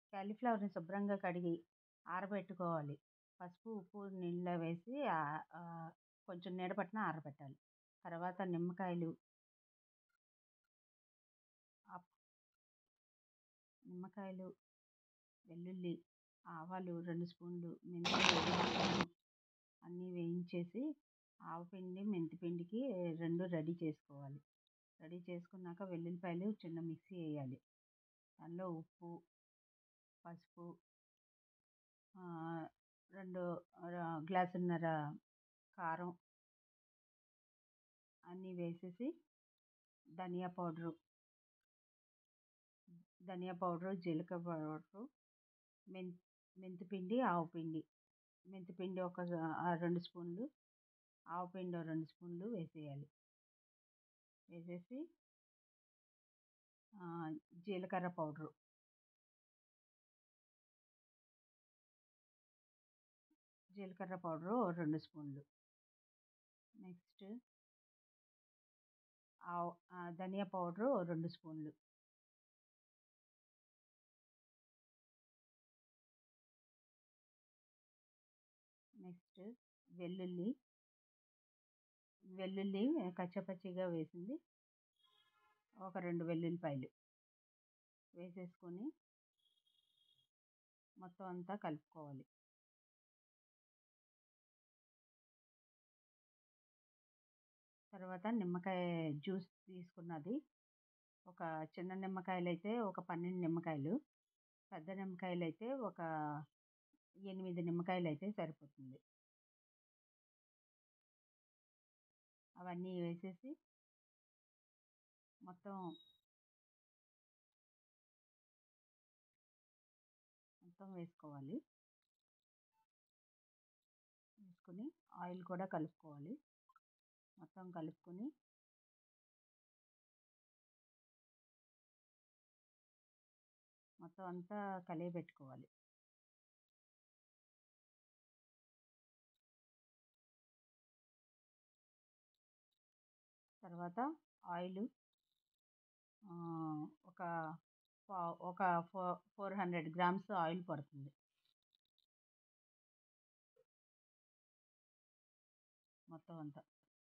కాలీఫ్లవర్‌ని శుభ్రంగా కడిగి ఆరబెట్టుకోవాలి. పసుపు, ఉప్పు నీళ్ళలో వేసి కొంచెం నీడ పట్టిన ఆరబెట్టాలి. తర్వాత ఆప్ నిమ్మకాయలు, వెల్లుల్లి, ఆవాలు 2 స్పూన్లు, మెంతులు 2 స్పూన్లు అన్నీ వేయించేసి ఆవపిండి, మెంతిపిండికి 2 రెడీ చేసుకోవాలి. రెడీ చేసుకున్నాక వెల్లుల్లిపాయలు చిన్న మిక్సీ వేయాలి. దానిలో ఉప్పు, పసుపు, 2 గ్లాసున్నర కారం అన్నీ వేసేసి ధనియా పౌడరు, జీలకర్ర పౌడరు, మెంతిపిండి, ఆవపిండి. మెంతిపిండి ఒక 2 స్పూన్లు, ఆవపిండి 2 స్పూన్లు వేసేయాలి. వేసేసి జీలకర్ర పౌడరు, జీలకర్ర పౌడరు 2 స్పూన్లు. నెక్స్ట్ ధనియా పౌడరు 2 స్పూన్లు. నెక్స్ట్ వెల్లుల్లి కచ్చపచ్చిగా వేసింది ఒక 2 వెల్లుల్లిపాయలు వేసేసుకొని మొత్తం అంతా కలుపుకోవాలి. తర్వాత నిమ్మకాయ జ్యూస్ తీసుకున్నది ఒక చిన్న నిమ్మకాయలైతే ఒక 12 నిమ్మకాయలు, పెద్ద నిమ్మకాయలైతే ఒక 8 నిమ్మకాయలైతే సరిపోతుంది. అవన్నీ వేసేసి మొత్తం వేసుకోవాలి. వేసుకొని ఆయిల్ కూడా కలుపుకోవాలి. మొత్తం కలుపుకొని మొత్తం అంతా కలియబెట్టుకోవాలి. తర్వాత ఆయిల్ ఒక 400 గ్రామ్స్ ఆయిల్ పడుతుంది మొత్తం అంతా.